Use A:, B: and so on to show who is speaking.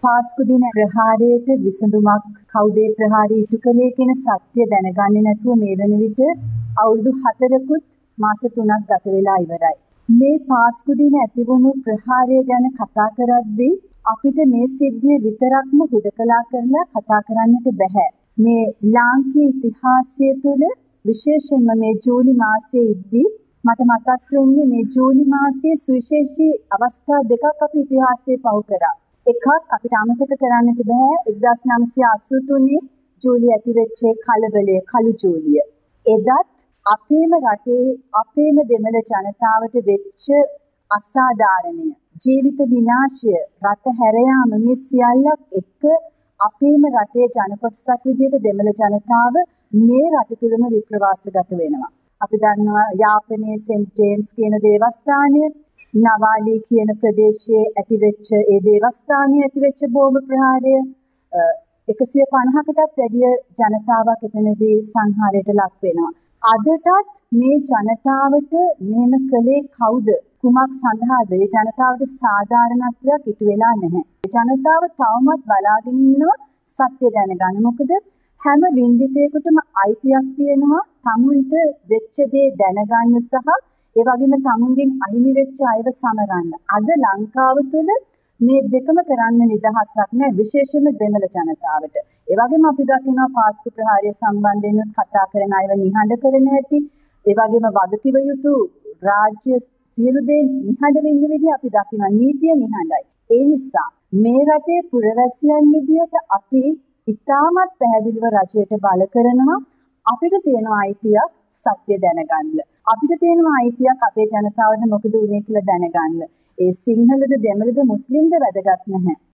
A: පාස්කු දින ප්‍රහාරයට විසඳුමක් කවුද ප්‍රහාරය ඉටු කළේ කියන සත්‍ය දැනගන්නේ නැතුව මේ වෙන විට අවුරුදු 4කුත් මාස 3ක් ගත වෙලා ඉවරයි. මේ පාස්කු දින ඇතිවුණු ප්‍රහාරය ගැන කතා කරද්දී අපිට මේ සිද්ධිය විතරක්ම හුදකලා කරලා කතා කරන්නට බෑ. මේ ලාංකීය ඉතිහාසය තුළ විශේෂයෙන්ම මේ ජූලි මාසයේ ඉද්දී මට මතක් වෙන්නේ මේ ජූලි මාසයේ සුවිශේෂී අවස්ථා දෙකක් අපි ඉතිහාසයේ පහු කරා. එකක් අපිට අමතක කරන්නට බෑ 1983 ජූලි ඇතිවෙච්ච කලබලය කළු ජූලිය. එදත් අපේම රටේ අපේම දෙමළ ජනතාවට වෙච්ච අසාධාරණය ජීවිත විනාශය රට හැර යාම මේ සියල්ලක් එක්ක අපේම රටේ ජන කොටසක් විදිහට දෙමළ ජනතාව මේ රට තුලම විප්‍රවාසගත වෙනවා. අපි දන්නවා යාපනයේ සෙන්ට් ජේම්ස් කියන දේවස්ථානය නවාලි කියන ප්‍රදේශයේ ඇතිවෙච්ච ඒ දේවස්ථානයේ ඇතිවෙච්ච බෝම්බ ප්‍රහාරය 150කටත් වැඩිය ජනතාවක් එතනදී සංහාරයට ලක් වෙනවා. අදටත් මේ ජනතාවට මෙහෙම කළේ කවුද? කුමක් සඳහාද? ඒ ජනතාවට සාධාරණත්වයක් ඉටු වෙලා නැහැ. ජනතාව තවමත් බලාගෙන ඉන්නවා සත්‍ය දැනගන්න. මොකද හැම වින්දිතේකටම අයිතියක් තියෙනවා තමුන්ට වෙච්ච දේ දැනගන්න සහ ඒ වගේම තමුන්ගෙන් අහිමි වෙච්ච අයව සමරන්න. අද ලංකාව තුළ මේ දෙකම කරන්න නිදහසක් නැහැ විශේෂයෙන්ම දෙමළ ජනතාවට. ඒ වගේම අපි දකිනවා පාස්කු ප්‍රහාරය සම්බන්ධයෙන් කතා කරන අයව නිහඬ කරන හැටි, ඒ වගේම වගකිව යුතු රාජ්‍ය සියලු දේ නිහඬව ඉන්න විදිහ අපි දකිනවා. නීතිය නිහඬයි. ඒ නිසා මේ රටේ පුරවැසියන් විදියට අපි ඉතාමත් පැහැදිලිව රජයට බල කරනවා. අපිට තියෙන අයිතියක් සත්‍ය දැනගන්න. අපිට තියෙන අයිතියක් අපේ ජනතාවට මොකද වුනේ කියලා දැනගන්න. ඒ සිංහලද දෙමළද මුස්ලිම්ද වැදගත් නැහැ.